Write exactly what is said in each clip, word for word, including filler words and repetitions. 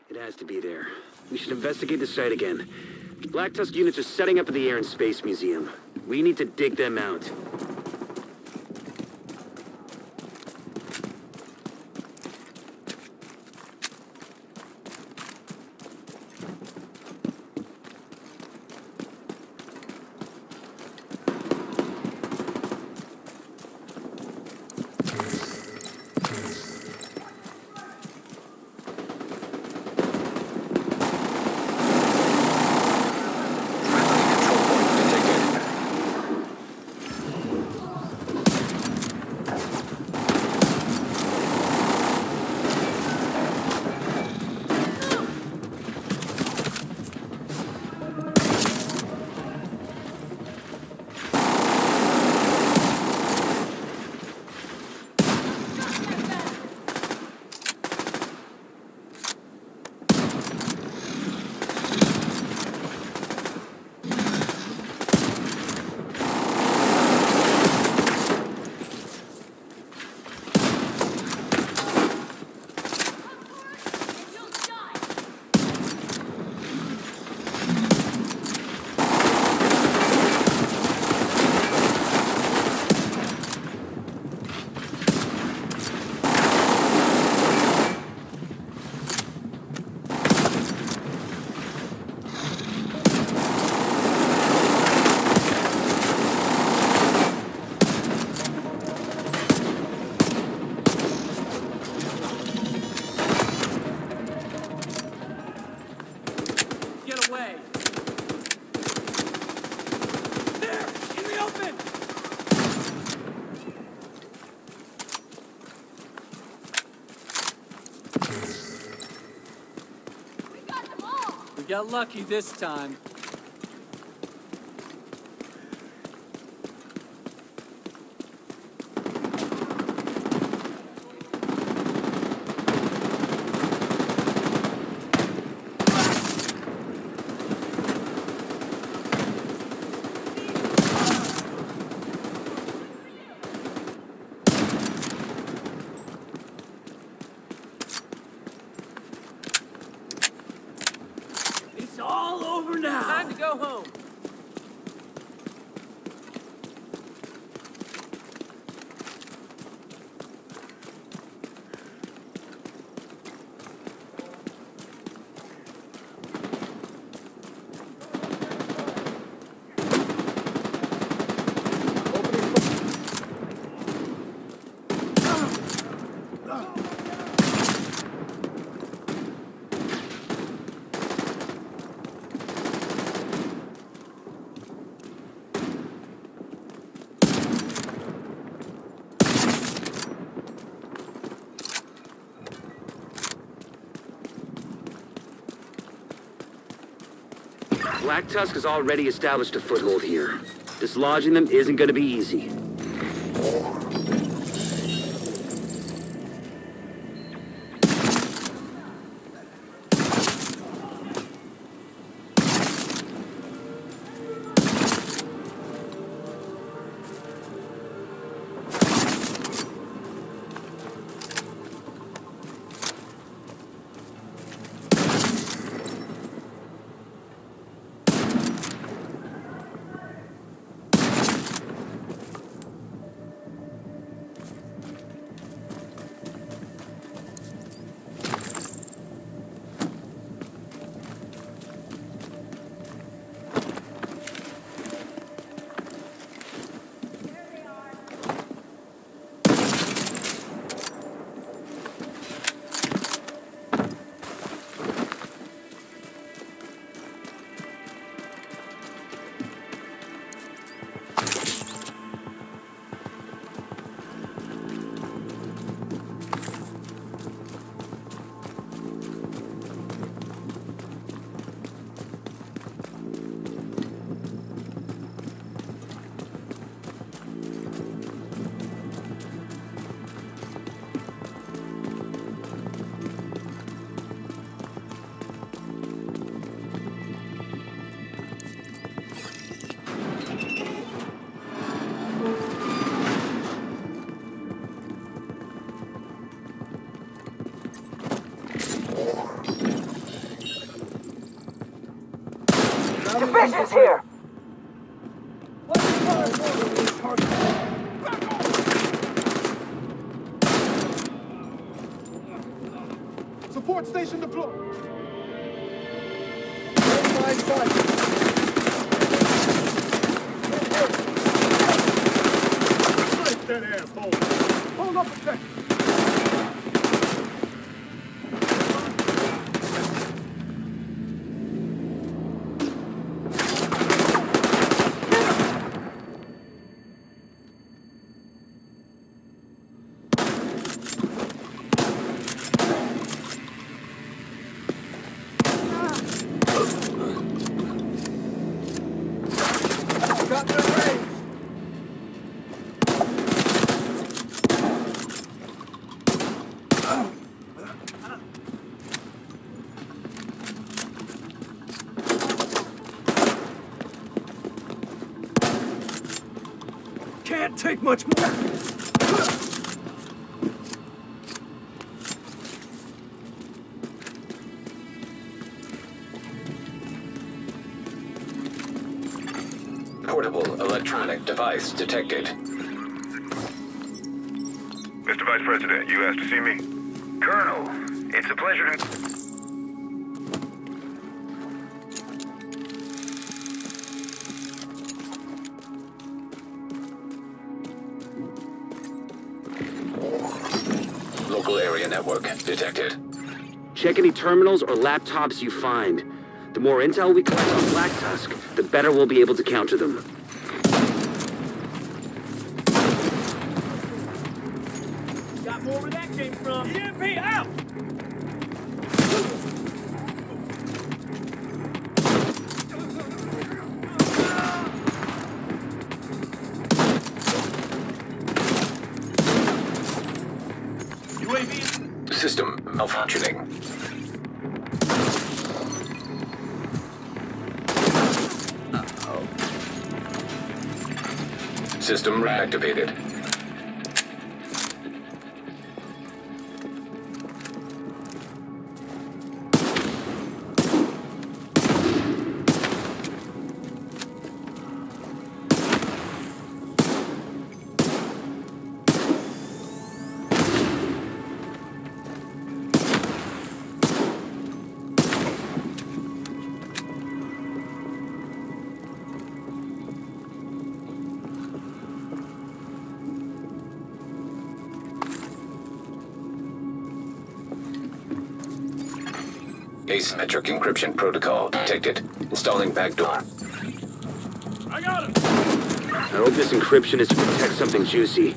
It has to be there. We should investigate the site again. Black Tusk units are setting up at the Air and Space Museum. We need to dig them out. Got lucky this time. It's all over now! Time to go home. Black Tusk has already established a foothold here. Dislodging them isn't gonna be easy. Suspicious here! Support station deployed. That asshole. Hold up a second. Got the range. Can't take much more. Portable electronic device detected. Mister Vice President, you asked to see me? Colonel, it's a pleasure to... Local area network detected. Check any terminals or laptops you find. The more intel we collect on Black Tusk, the better we'll be able to counter them. Got more where that came from. E M P out! U A V. System malfunctioning. System reactivated. Asymmetric encryption protocol detected. Installing backdoor. I got him! I hope this encryption is to protect something juicy.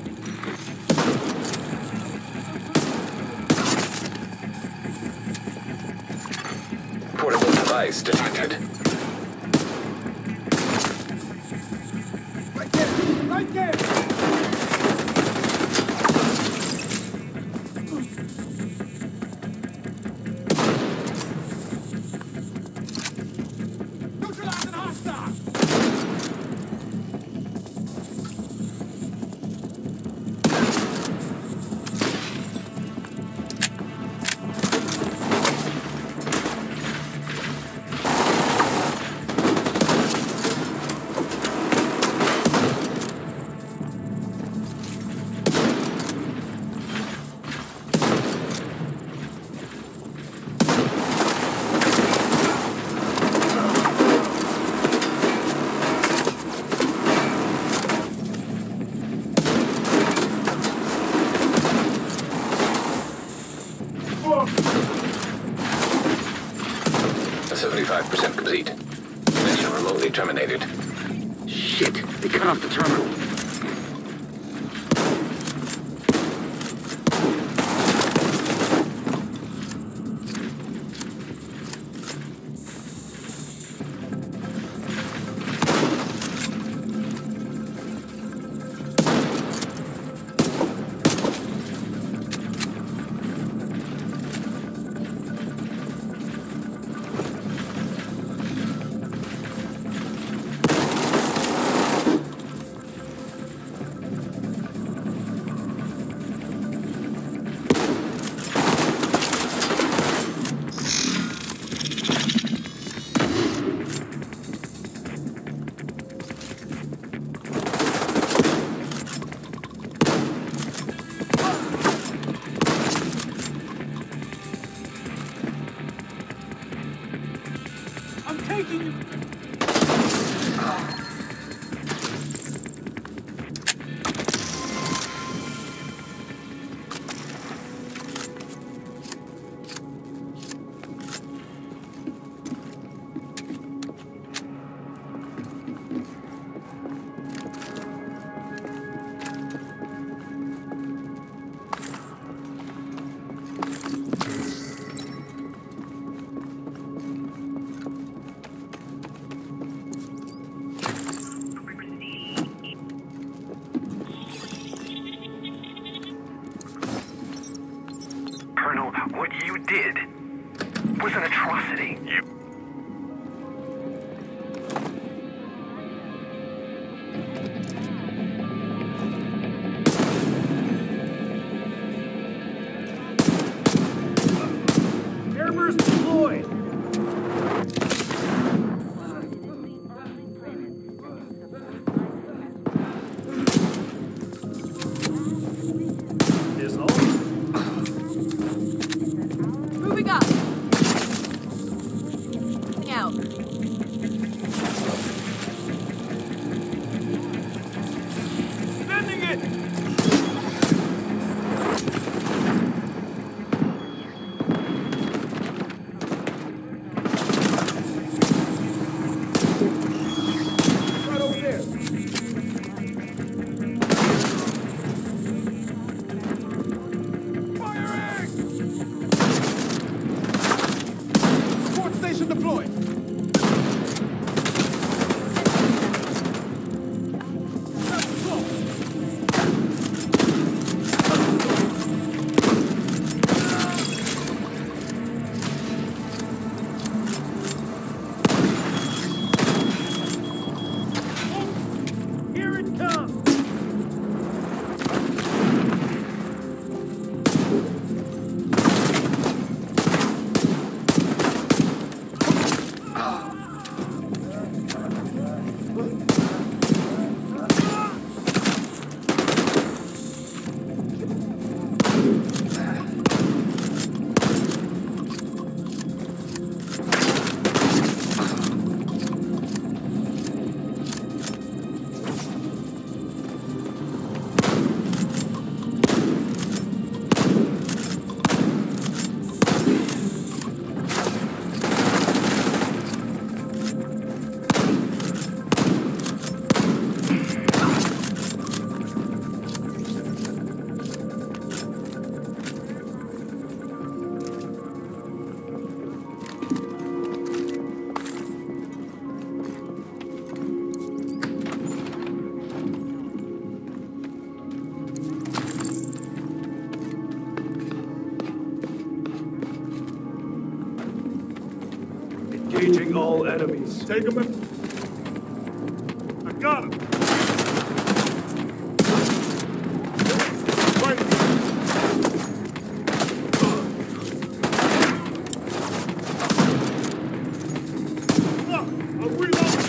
Portable device detected. Right there! Right there! Neutralizing hostile! seventy-five percent complete. Mission remotely terminated. Shit, they cut off the terminal. did was an atrocity. You... Airburst deployed. Is all. Moving up. Moving out. Sending it. Right over there. Firing! Support station deployed. That's close. Here it comes. Engaging all enemies. Take them in. I got him. Right. Look, I'm reloading.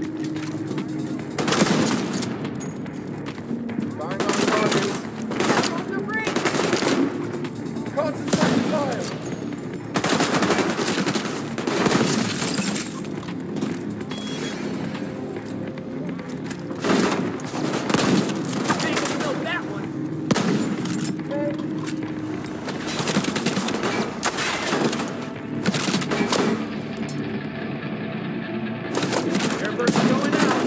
Firing on targets. On the ring. Concentrate fire. That one. Airburst going out.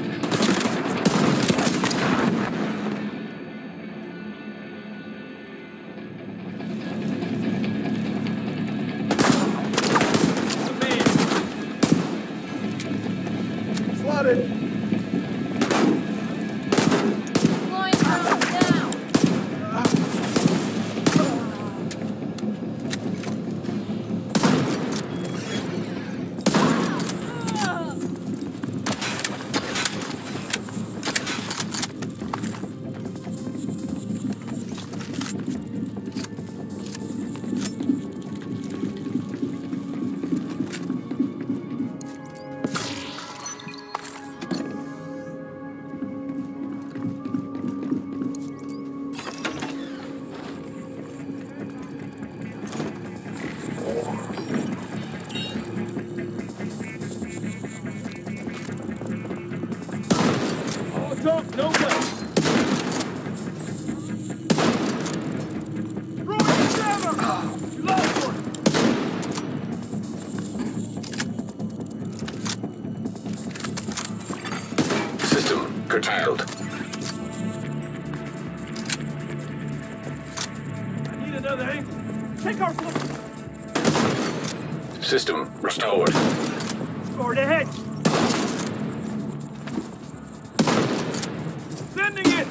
Slotted. Flying drones down. All talk, no guts. Throwing the jammer. You lost one. System curtailed. I need another angle. Take our foot. System restored. Forward ahead. Sending it.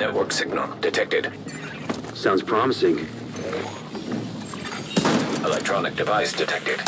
Network signal detected. Sounds promising. Electronic device detected.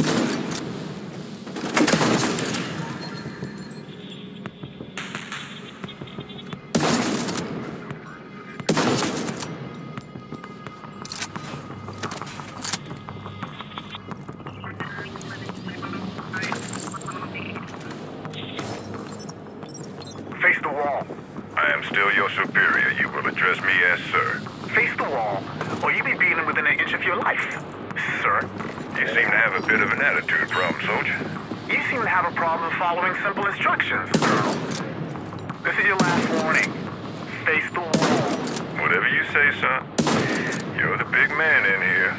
Face the wall. I am still your superior. You will address me as sir. Face the wall, or you be beaten within an inch of your life, sir. You seem to have a bit of an attitude problem, soldier. You seem to have a problem following simple instructions, Colonel. This is your last warning. Face the wall. Whatever you say, son. You're the big man in here.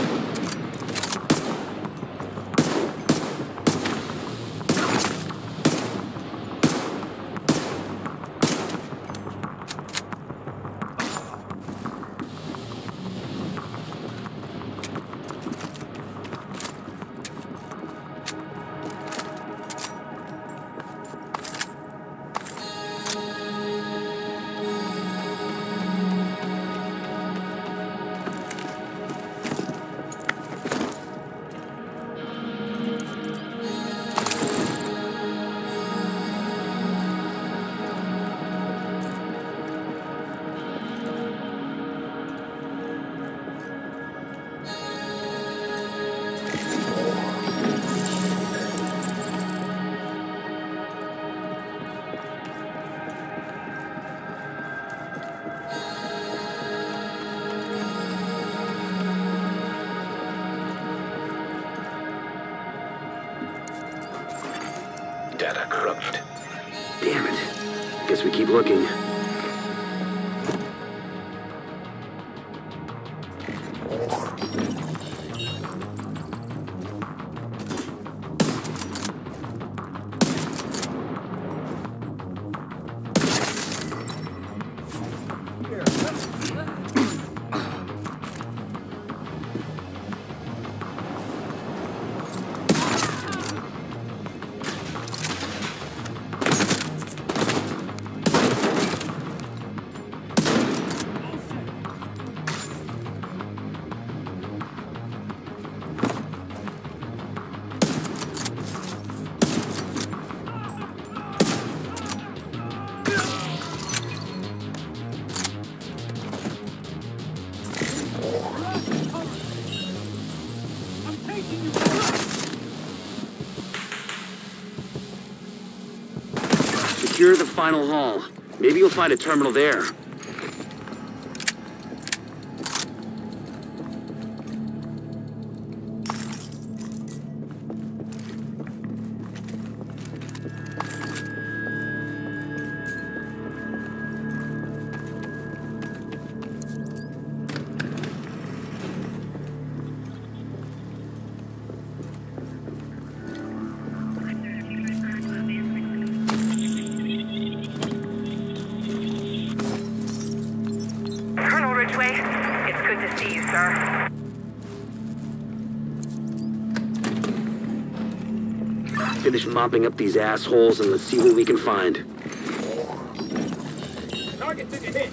Data corrupted. Damn it. Guess we keep looking. Secure the final hall. Maybe you'll find a terminal there. It's good to see you, sir. Finish mopping up these assholes and let's see what we can find. Target took a hit.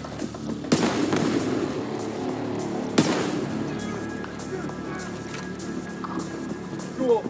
Cool.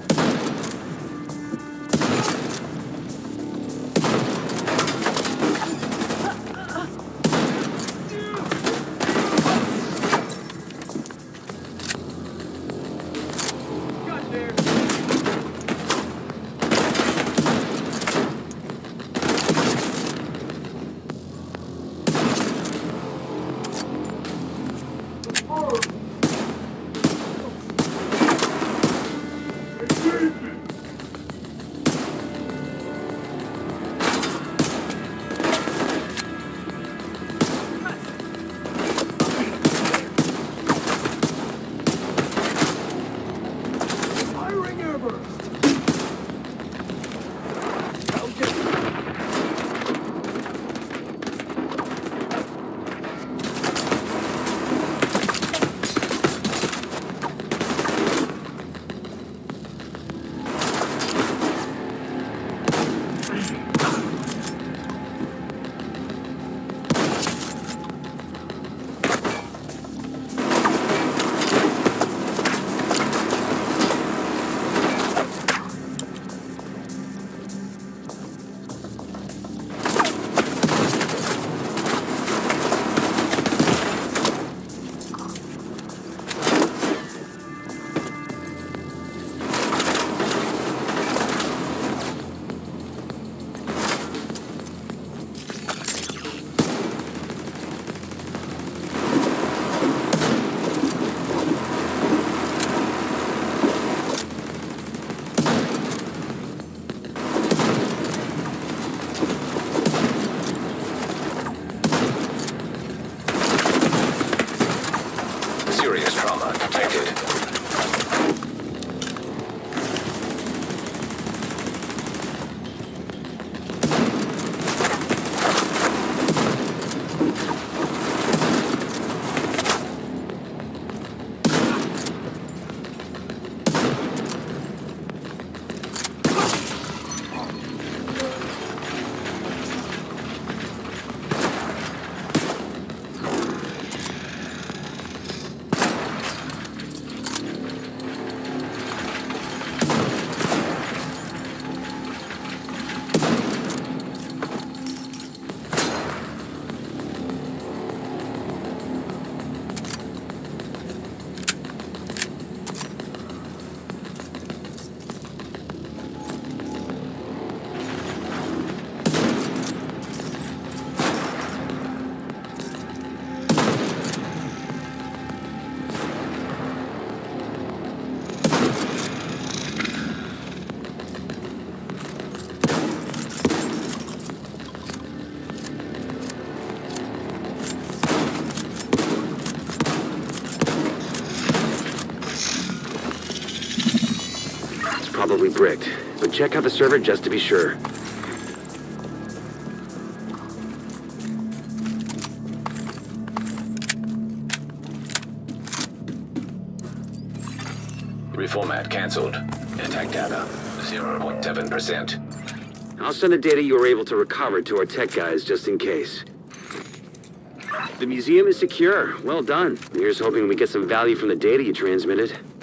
bricked, but check out the server just to be sure. Reformat cancelled. Attack data, zero point seven percent. I'll send the data you were able to recover to our tech guys just in case. The museum is secure. Well done. Here's hoping we get some value from the data you transmitted.